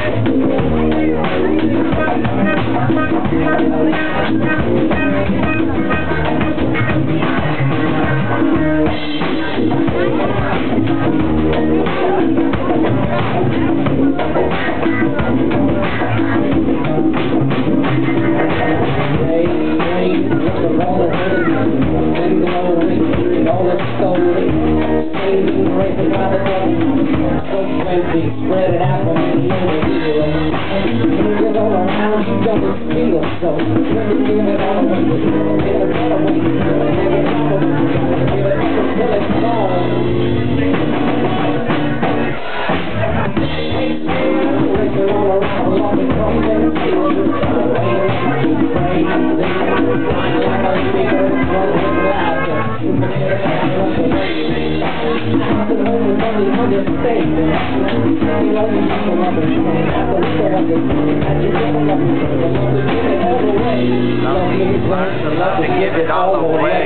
Spread it out from the hill. Move it all around, you got this feel. So let me give it all away. Get it all away. Give it all away. Give it all till it's gone. Break it all around, along the cross and feel. Crazy. Flying like a speaker, rolling with laughter. Love to give it all away.